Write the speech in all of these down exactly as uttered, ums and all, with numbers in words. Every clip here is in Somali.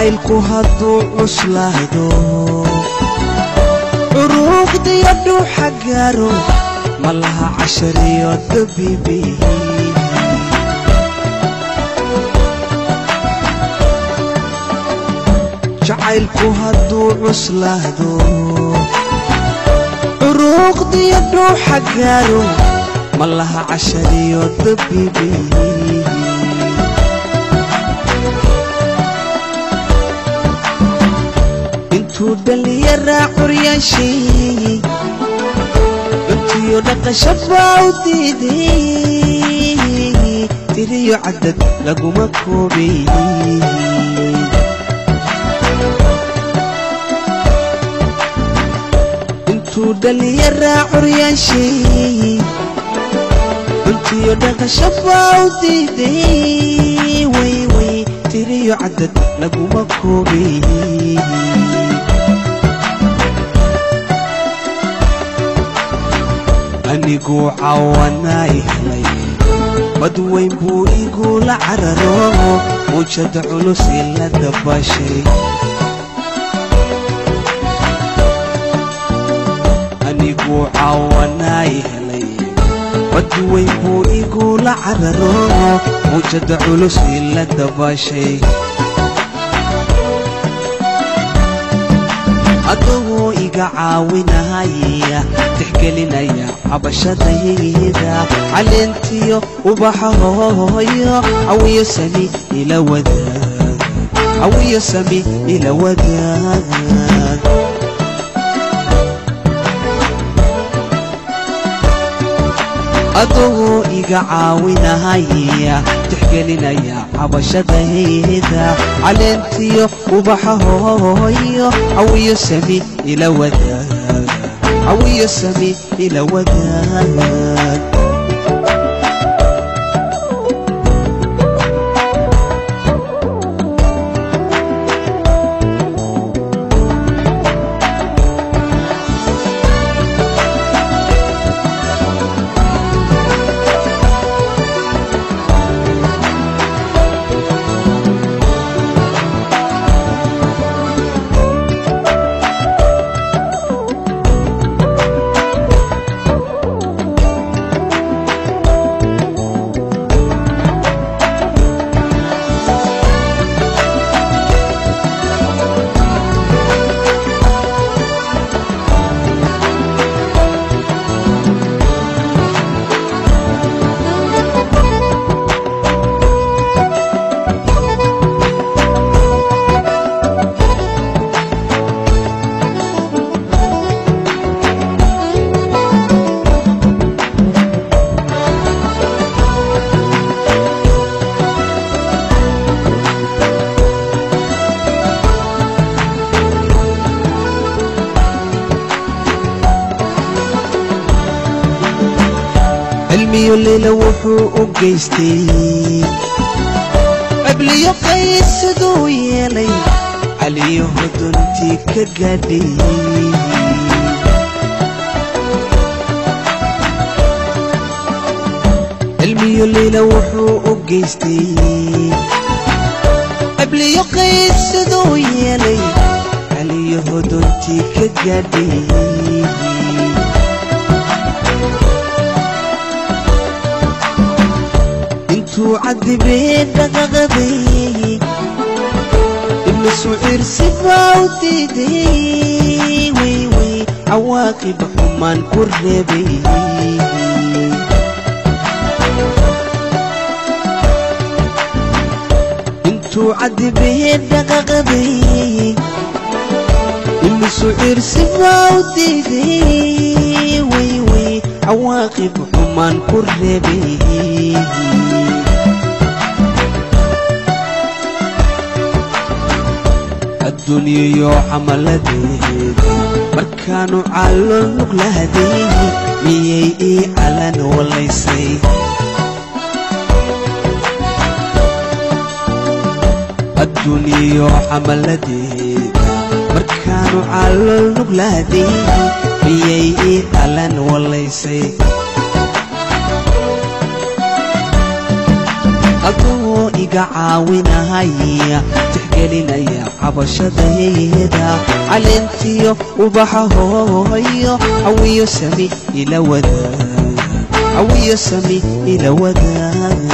jacaylku hadduu cuslaado curuuqda iyo dhuuxa gaaro ma laha cashariyo dabiibi jacaylku hadduu cuslaado curuuqda iyo dhuuxa gaaro ma laha cashariyo dabiibi intuu dhaliyaraa curyaashii intiyo dhaqasho baa u diiday tiriyo cadad laguma koobay intuu dhaliyaraa curyaashii intiyo dhaqasho baa u diiday way way tiriyo cadad laguma koobay aniguu caawanaay helay badweyn buu igula cararo muujada culus ila dabashay aniguu caawanaay helay badweyn buu igula cararo muujada culus ila dabashay adoo iga caawinaya tixgelinaya cabashadayda caleentiyo ubaxahoyo cawiyo sami ila wadaag cawiyo sami ila wadaag adoo iga caawinaya tixgelinaya cabashadayda caleentiyo ubaxahoyo cawiyo sami ila wadaag cawiyo sami ila wadaag علمي الليلة وحو أجيستي قبل يقيس دويلي عليه دنتي كجدي علمي الليلة وحو أجيستي قبل يقيس دويلي عليه دنتي كجدي عذبين دغغبي ابن سعير سبا وديدي وي وي عواقب حمان كربي انتو عذبين دغغبي ابن سعير سبا وديدي وي وي عواقب حمان كربي الدنيا يو حملتي مركانو على نقلهدي ميي على نوليسي الدنيا يو حملتي مركانو على نقلهدي ميي على نوليسي أدو iga caawinahaya tixgelinaya cabashadayda caleentiyo ubaxa hooyo cawiyo sami ila wadaag cawiyo sami ila wadaag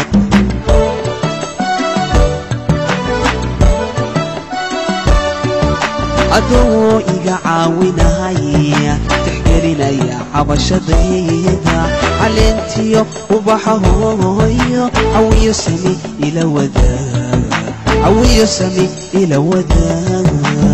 adoo iga caawinahaya tixgelinaya cabashadayda caleentiyo ubaxa hooyo cawiyo sami ila wadaag cawiyo sami ila wadaag